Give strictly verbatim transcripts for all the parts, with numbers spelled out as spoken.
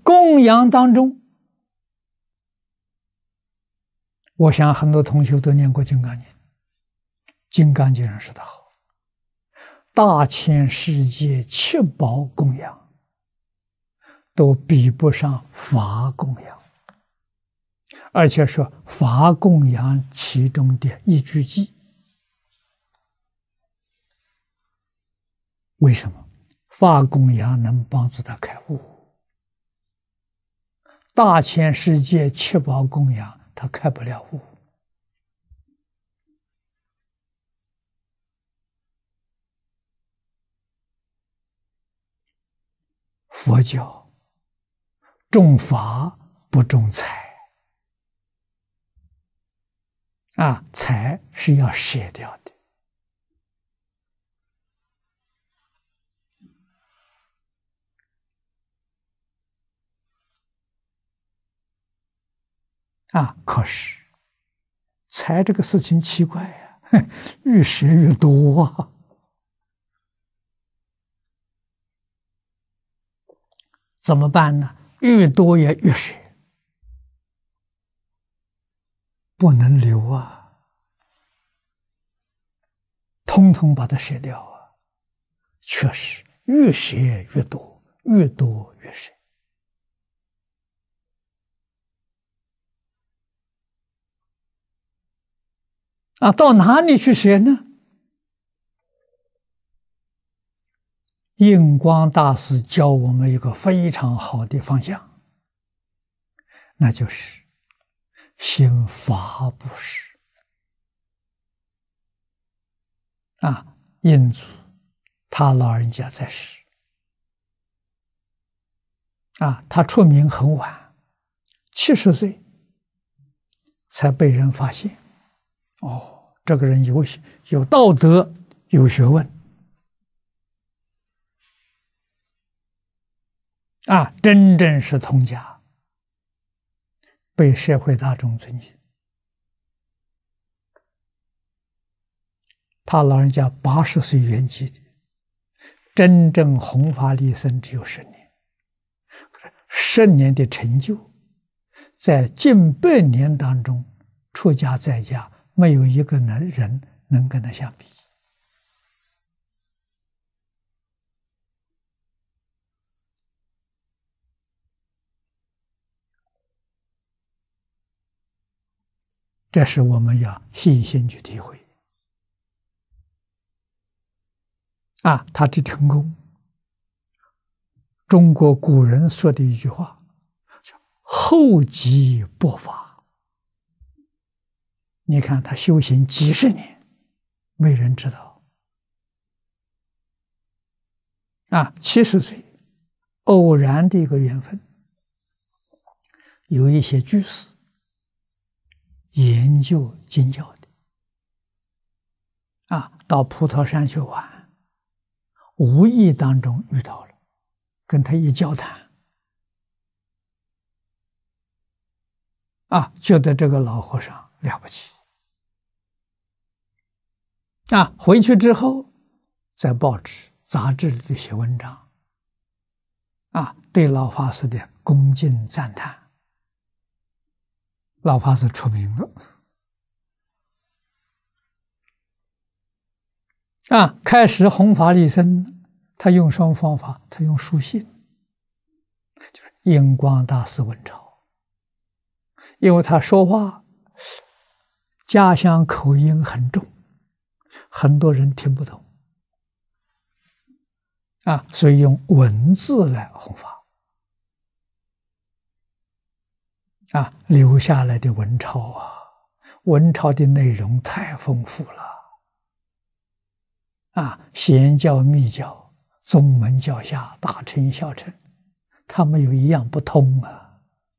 供养当中，我想很多同学都念过《金刚经》，《金刚经》上说得好：“大千世界七宝供养，都比不上法供养。”而且说法供养其中的一句偈。为什么？法供养能帮助他开悟，大千世界七宝供养他开不了悟。佛教重法不重财啊，财是要舍掉的。啊，可是财这个事情奇怪呀、啊，越舍越多啊。怎么办呢？越多也越舍，不能留啊，通通把它舍掉啊。确实，越舍越多，越多越舍。啊，到哪里去舍呢？印光大师教我们一个非常好的方向，那就是行法布施。啊，印祖他老人家在世，啊，他出名很晚，七十岁才被人发现。哦，这个人有有道德，有学问，啊，真正是通家，被社会大众尊敬。他老人家八十岁圆寂的，真正弘法利生只有十年，十年的成就，在近百年当中，出家在家。没有一个能人能跟他相比。这是我们要细心去体会。啊，他的成功，中国古人说的一句话叫“厚积薄发”。你看他修行几十年，没人知道。啊，七十岁，偶然的一个缘分，有一些居士研究经教的，啊，到普陀山去玩，无意当中遇到了，跟他一交谈，啊，觉得这个老和尚了不起。啊，回去之后，在报纸、杂志里写文章，啊，对老法师的恭敬赞叹，老法师出名了。啊，开始弘法利生，他用什么方法？他用书信，就是印光大师文钞，因为他说话家乡口音很重。很多人听不懂，啊，所以用文字来弘法，啊，留下来的文钞啊，文钞的内容太丰富了，啊，显教、密教、宗门、教下、大乘、小乘，他们有一样不通啊，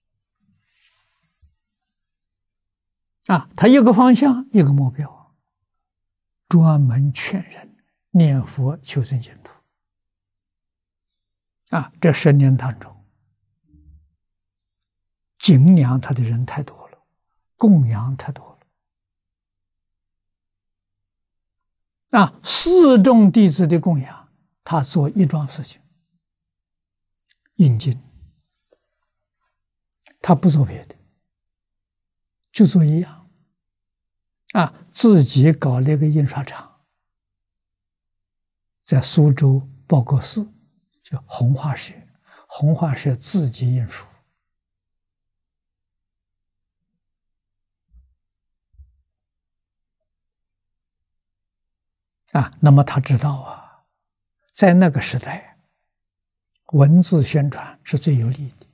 啊，他一个方向，一个目标。专门劝人念佛求生净土。啊，这十年当中，敬仰他的人太多了，供养太多了。啊，四众弟子的供养，他做一桩事情，印经。 他不做别的，就做一样啊，自己搞了一个印刷厂，在苏州报国寺，叫弘化社，弘化社自己印书。啊，那么他知道啊，在那个时代，文字宣传是最有利的，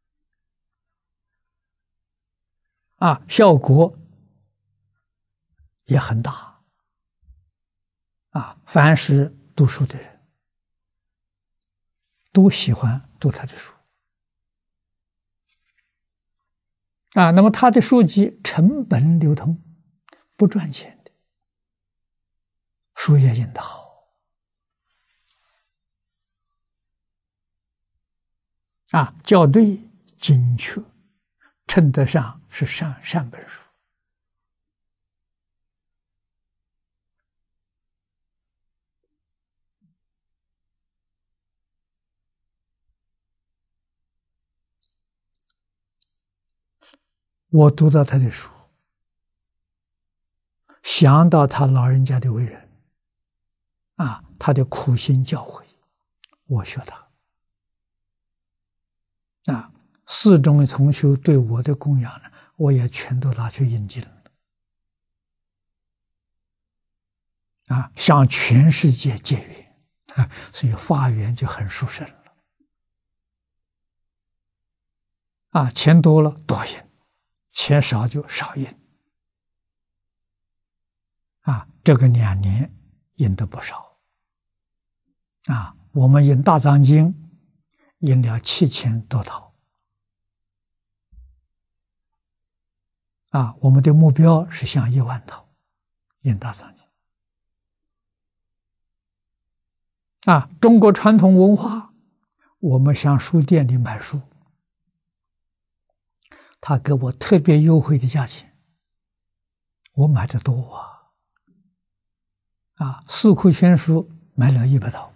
啊，效果也很大，啊，凡是读书的人都喜欢读他的书，啊，那么他的书籍成本流通，不赚钱的，书也印得好。啊，校对精确，称得上是善善本书。我读到他的书，想到他老人家的为人，啊，他的苦心教诲，我学他。啊，四种重修对我的供养呢，我也全都拿去印经了。啊，向全世界结缘，啊，所以发愿就很殊胜了。啊，钱多了多印，钱少就少印。啊，这个两年印的不少。啊，我们印大藏经印了七千多套。啊，我们的目标是想一万套印大藏经。啊，中国传统文化，我们向书店里买书，他给我特别优惠的价钱，我买的多啊。啊，四库全书买了一百套，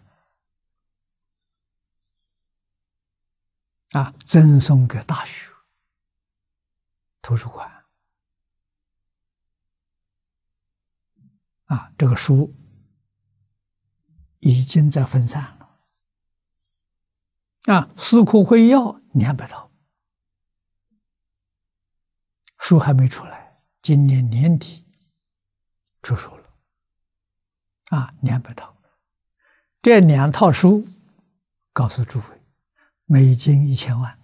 啊，赠送给大学图书馆。啊，这个书已经在分散了。啊，四库会要两百套，书还没出来，今年年底出书了。啊，两百套，这两套书，告诉诸位，美金一千万，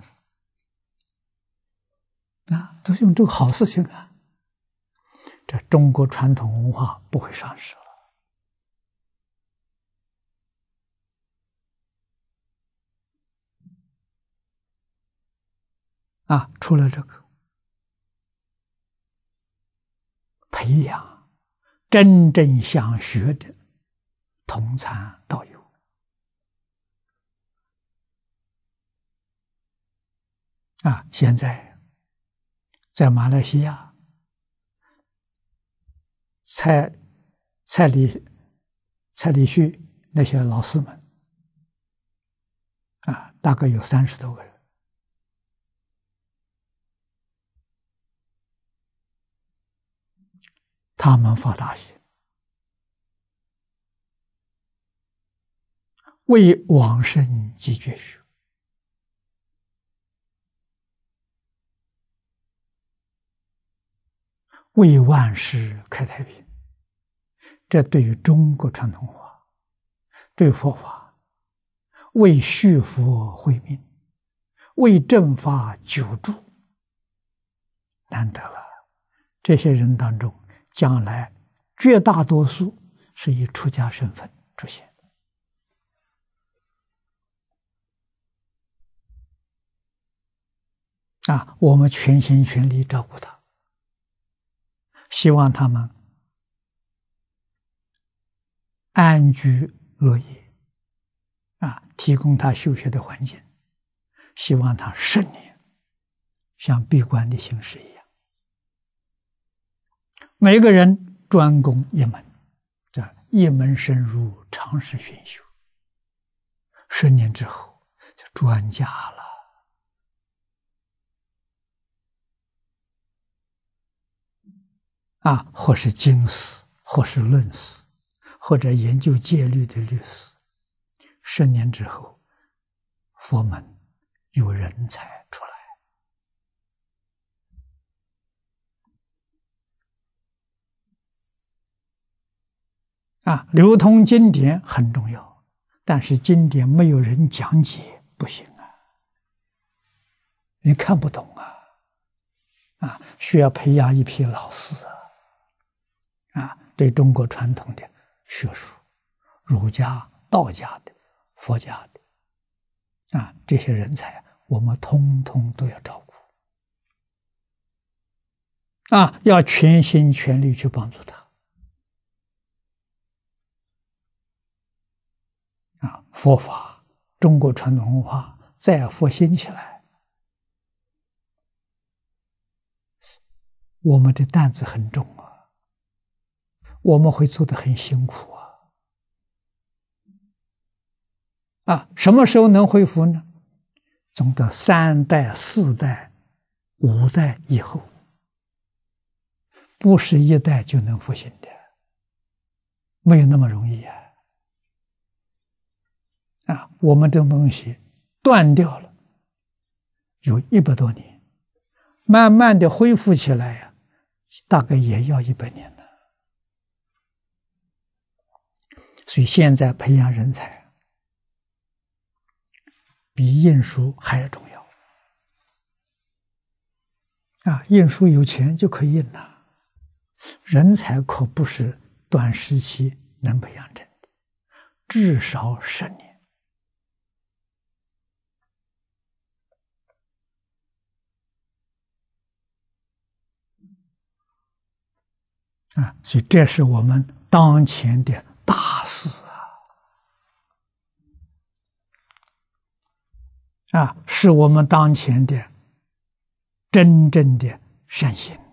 啊，都是用这个好事情啊。这中国传统文化不会丧失了。啊，除了这个，培养真正想学的同参道友。啊，现在在马来西亚，蔡蔡礼蔡礼旭那些老师们，啊，大概有三十多个人。他们发大心，为往生继绝学，为万世开太平。这对于中国传统文化，对佛法，为续佛慧命，为正法久住，难得了。这些人当中，将来绝大多数是以出家身份出现。啊，我们全心全力照顾他，希望他们安居乐业，啊，提供他修学的环境，希望他十年像闭关的形式一样，每个人专攻一门，这一门深入，长时熏修，十年之后就专家了。 啊，或是经师，或是论师，或者研究戒律的律师，十年之后，佛门有人才出来。啊，流通经典很重要，但是经典没有人讲解不行啊，你看不懂啊，啊，需要培养一批老师啊，啊，对中国传统的学术，儒家、道家的、佛家的，啊，这些人才我们通通都要照顾，啊，要全心全力去帮助他。啊，佛法，中国传统文化再复兴起来，我们的担子很重啊，我们会做得很辛苦啊。啊，什么时候能恢复呢？总得三代、四代、五代以后，不是一代就能复兴的，没有那么容易啊。啊，我们这种东西断掉了，有一百多年，慢慢的恢复起来呀、啊，大概也要一百年了。所以现在培养人才，比印书还要重要。啊，印书有钱就可以印了，人才可不是短时期能培养成的，至少十年。啊，所以这是我们当前的大事啊！啊，是我们当前的真正的善行。